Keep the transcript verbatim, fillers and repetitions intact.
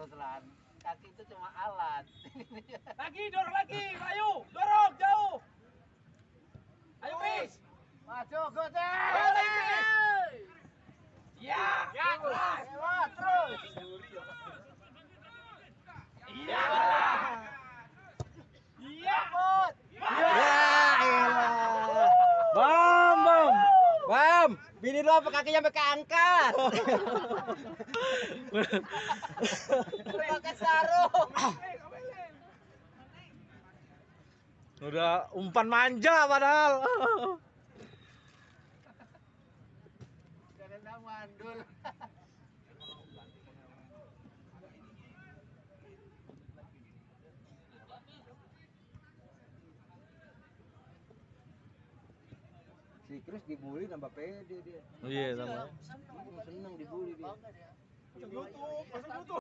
Ruslan. Kaki itu cuma alat. Lagi, dorong lagi, ayo, dorong jauh. Ayo, Pris. Maju, Gocek. Gocek. Ya, ya, keras. Lewat terus. Iya. Iya. Put. Ya elah. Bam, bam. Bam, bini lu apa kakinya sampai keangkat? Pakai sarung. Udah umpan manja padahal. Karena mandul. Si Chris dibully nambah pede dia. Iya sama. Seneng dibully dia. Masuk YouTube, masuk YouTube.